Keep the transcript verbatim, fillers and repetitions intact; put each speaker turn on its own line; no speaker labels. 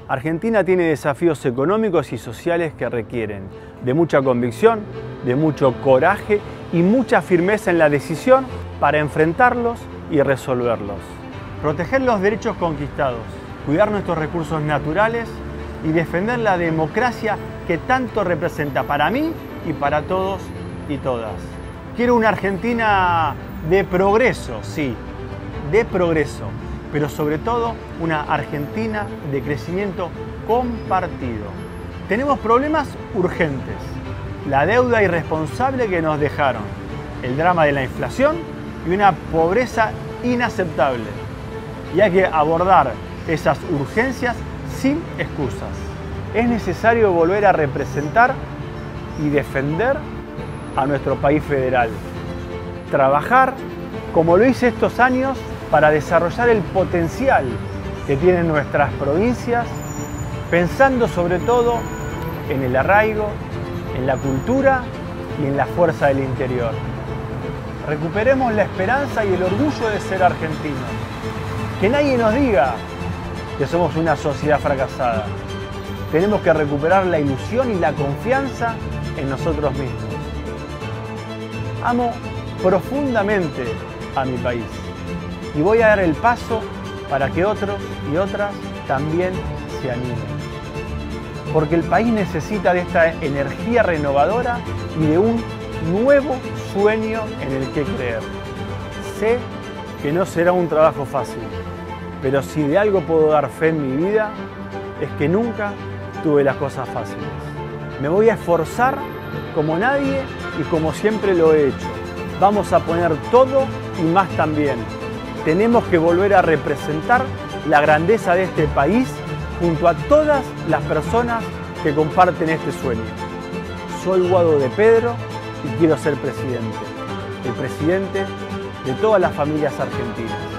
Argentina tiene desafíos económicos y sociales que requieren de mucha convicción, de mucho coraje y mucha firmeza en la decisión para enfrentarlos y resolverlos. Proteger los derechos conquistados, cuidar nuestros recursos naturales y defender la democracia que tanto representa para mí y para todos y todas. Quiero una Argentina de progreso, sí, de progreso, pero sobre todo una Argentina de crecimiento compartido. Tenemos problemas urgentes, la deuda irresponsable que nos dejaron, el drama de la inflación y una pobreza inaceptable. Y hay que abordar esas urgencias sin excusas. Es necesario volver a representar y defender a nuestro país federal. Trabajar como lo hice estos años para desarrollar el potencial que tienen nuestras provincias, pensando sobre todo en el arraigo, en la cultura y en la fuerza del interior. Recuperemos la esperanza y el orgullo de ser argentinos. Que nadie nos diga que somos una sociedad fracasada. Tenemos que recuperar la ilusión y la confianza en nosotros mismos. Amo profundamente a mi país y voy a dar el paso para que otros y otras también se animen. Porque el país necesita de esta energía renovadora y de un nuevo sueño en el que creer. Sé que no será un trabajo fácil, pero si de algo puedo dar fe en mi vida, es que nunca tuve las cosas fáciles. Me voy a esforzar como nadie y como siempre lo he hecho. Vamos a poner todo y más también. Tenemos que volver a representar la grandeza de este país junto a todas las personas que comparten este sueño. Soy Guado de Pedro y quiero ser presidente. El presidente de todas las familias argentinas.